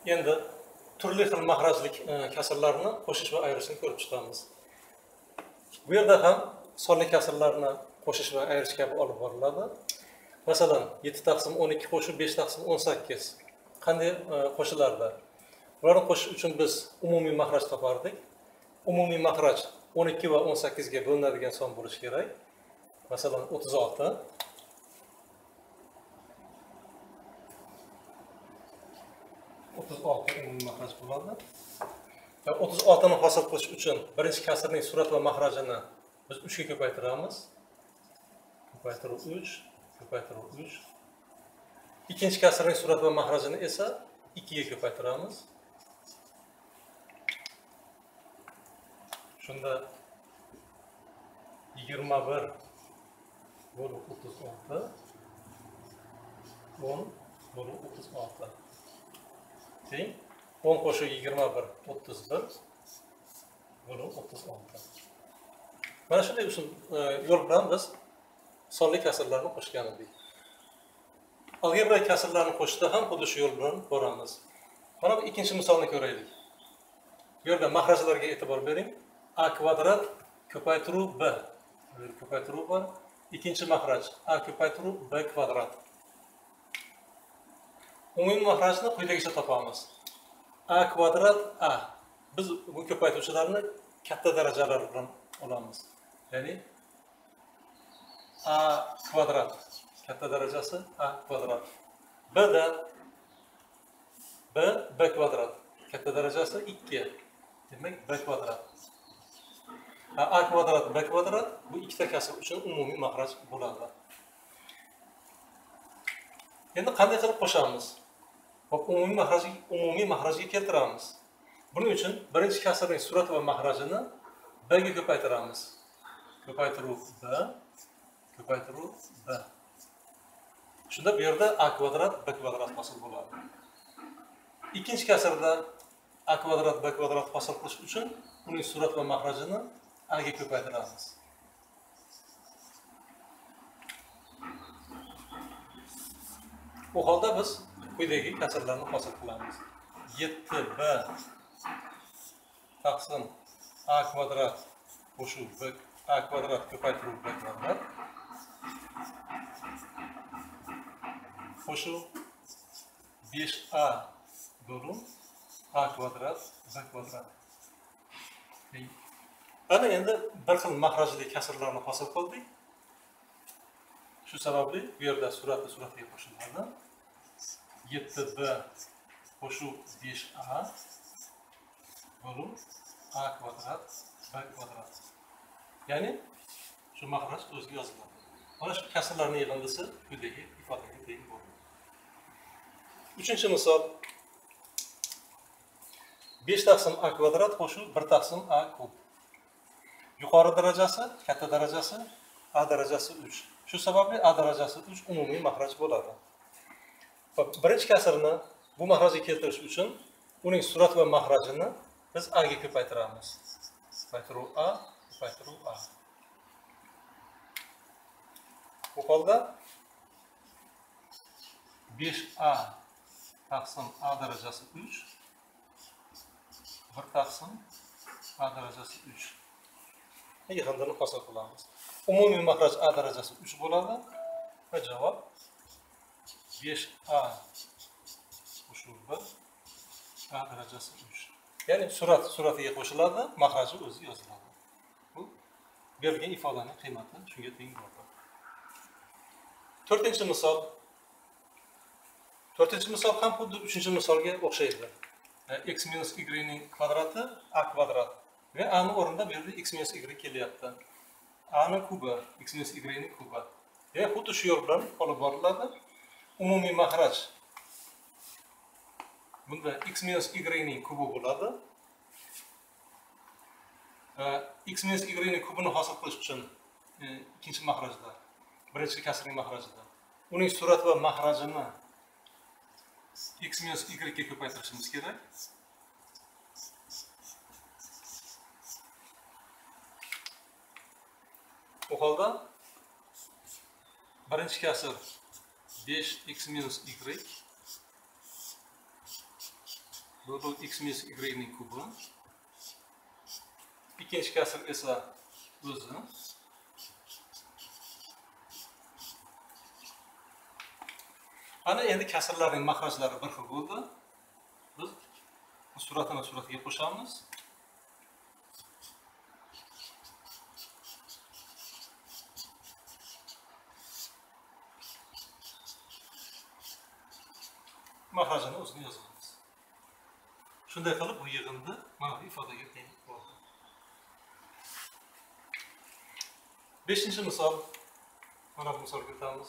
Endi turli xil mahrajli kasrlarni qo'shish va ayirishni ko'rib chiqamiz. Bu yerda ham sonli kasrlarni qo'shish va ayirish kabi olib boriladi. Masalan, 7 taqsim 12 qo'shib 5 taqsim 18 qanday qo'shilarda? Bularni qo'shish uchun biz umumiy mahraj topardik. Umumiy mahraj 12 va 18 ga bo'linadigan son bo'lishi kerak. Masalan, 36 umumiy mahraj bo'ladi. 36 ni hosil qilish uchun birinchi kasrning surat va mahrajini biz 3 ga ko'paytiramiz. Ko'paytiruv 3, ko'paytiruv 3. Ikkinchi kasrning surat va mahrajini esa 2 ga ko'paytiramiz. Shunda 21 bo'lib 36, 10 bo'lib 36. Teng 10 qo'shib 21 31 bo'lib 36. Mana shunday usul yo'l bilan biz sonli kasrlarni qo'shgan edik. Algebra kasrlarni qo'shishda ham xuddi shu yo'l bilan boramiz. Mana bu ikkinchi misolni ko'raylik. Bu yerda mahrajlarga e'tibor bering. A kvadrat ko'paytiruv b. Ko'paytiruv bor. Ikkinchi mahraj a ko'paytiruv b kvadrat. Umumiy mahrajni quyidagicha topamiz. A kvadrat a. Biz bu ko'paytuvchilarni katta darajalari bilan olamiz. Ya'ni a kvadrat katta darajasi a kvadrat. B da b kvadrat katta darajasi 2. Demak b kvadrat. A kvadrat b kvadrat bu ikkita kasr uchun umumiy mahraj bo'ladi. Endi qanday qilib qo'shamiz? Umumiy mahrajga keltiramiz. Buning uchun birinchi kasrning surat va mahrajini b ga ko'paytiramiz. Ko'paytiruv b, ko'paytiruv b. Shunda bu yerda a kvadrat b kvadrat hosil bo'ladi. Ikkinchi kasrda a kvadrat b kvadrat hosil qilish uchun uning surat va mahrajini a ga ko'paytiramiz. Bu holda biz quyidagi kasrlarni hosil qilamiz. 7b taqsim a kvadrat qo'shib b a kvadrat ko'paytiruv b kvadrat qo'shib 5a bo'lib a kvadrat b kvadrat. Ana endi bir xil mahrajli kasrlarni hosil qildik. Shu sababli bu yerda suratga qo'shiladi. 7b qo'shib 5a bo'lib a kvadrat b kvadrat. Ya'ni shu mahraj o'ziga yoziladi. Mana shu kasrlarning yig'indisi quyidagi ifodaga teng bo'ladi. Uchinchi misol 5 taqsim a kvadrat qo'shib 1 taqsim a kub. Yuqori darajasi, katta darajasi a darajasi 3. Shu sababli a darajasi 3 umumiy mahraj bo'ladi. Birinchi kasrni bu mahrajga keltirish uchun uning surat va mahrajini biz a ga ko'paytiramiz. Ko'paytiruv a, ko'paytiruv a. Bu holda 5a taqsim a darajasi 3, 1 taqsim a darajasi 3. Yig'indini hosil qilamiz. Umumiy mahraj a darajasi 3 bo'ladi va javob 5a qo'shib 1 a darajasi 3. Ya'ni suratiga qo'shiladi, mahraji o'zi yoziladi. Bu berilgan ifodaning qiymati shunga teng bo'ladi. To'rtinchi misol ham xuddi 3-misolga o'xshaydi. X minus y ning kvadrati a kvadrat. Ve a ning o'rnida bu yerda x minus y kelyapti. A ning kubi, x minus y ning kubi. Ve xuddi shu yo'l bilan olib boriladi. Umumiy mahraj bunda x minus y ning kubi bo'ladi. X minus y ning kubini hosil qilish uchun ikkinchi mahrajda, birinchi kasrning mahrajida uning surat va mahrajini x minus y ga ko'paytirishimiz kerak. Bu holda birinchi kasr 5x minus y Bu x minus y ning kubi. İkinci kasr esa o'zi. Ana endi kasrlarning mahrajlari bir xil bo'ldi. Biz suratini suratiga qo'shamiz. Mahrajini o'zini yozamiz. Shunday qilib bu yig'inni mana bu ifodaga teng bo'ldi. 5-misol. Mana bu misolga o'tamiz.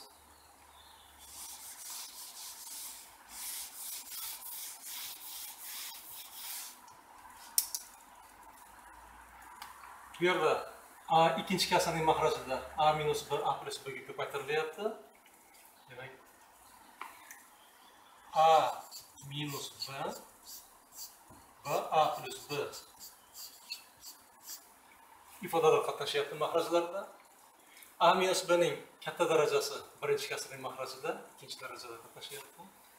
Bu yerda a ikkinchi kasrning mahrajida a minus 1 a plus 1 ga ko'paytirilyapti. Demak a minus 1 va a plus 1 ifodalar qatnashyapti mahrajlarda. A minus 1 ning katta darajasi birinchi kasrning mahrajida ikkinchi darajada qatnashyapti.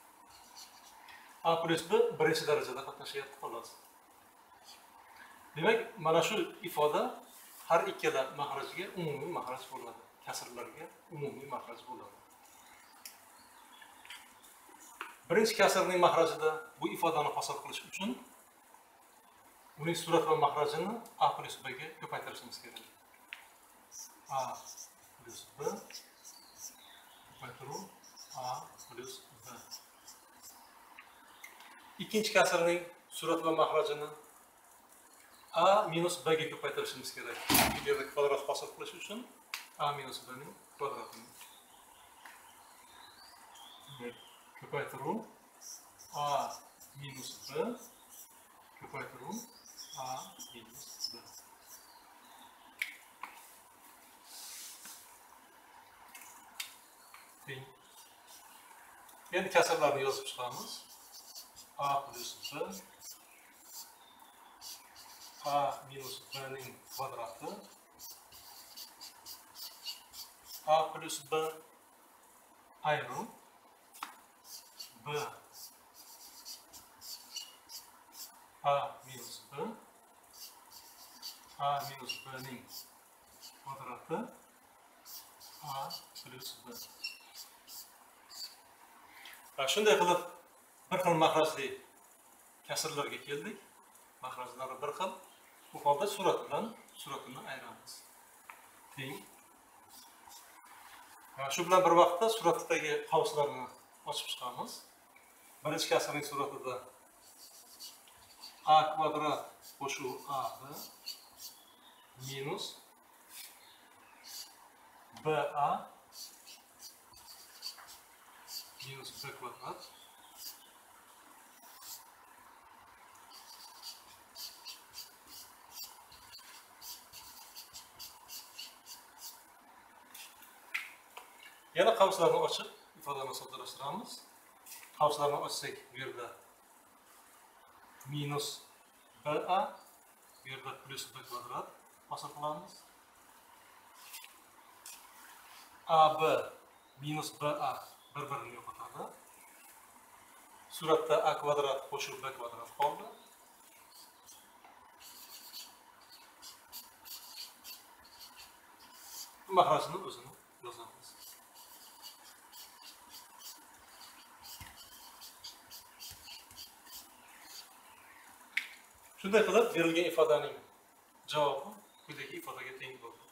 A plus 1 birinchi darajada qatnashyapti xolos. Demak, mana shu ifoda har ikkala mahrajga umumiy mahraj bo'ladi. Kasrlarga umumiy mahraj bo'ladi. Birinchi kasrning mahrajida bu ifodani hosil qilish uchun uning surat va mahrajini a plus 1 ga ko'paytirishimiz kerak. A plus 1 ko'paytiruv a plus 1. Ikkinchi kasrning surat va mahrajini a minus 1 ga ko'paytirishimiz kerak. Bu yerda kvadrat hosil qilish uchun a minus 1 ning kvadratini ko'paytiruv a minus 1 ko'paytiruv a minus 1. Endi kasrlarni yozib chiqamiz. A plus 1 a minus 1 ning kvadrati a plus 1 ayrim b a minus 1 a minus 1 ning kvadrati a plus 1. Shunday qilib bir xil mahrajli kasrlarga keldik. Mahrajlari bir xil. Bu holda surat bilan suratini ayiramiz. Teng. Shu bilan bir vaqtda suratdagi qavslarni ochib chiqamiz. Birinchi kasrning suratida a kvadrat qo'shuv ab minus ba minus b kvadrat yana qavslarni ochib ifodani soddalashtiramiz. Qavslarni ochsak bu yerda minus ba bu yerda plus b kvadrat hosil qilamiz. ab minus ba bir-birini yo'qotadi. Suratda a kvadrat qo'shib b kvadrat qoldi. Mahrajni o'zini yozamiz. Shunday qilib berilgan ifodaning javobi quyidagi ifodaga teng bo'ldi.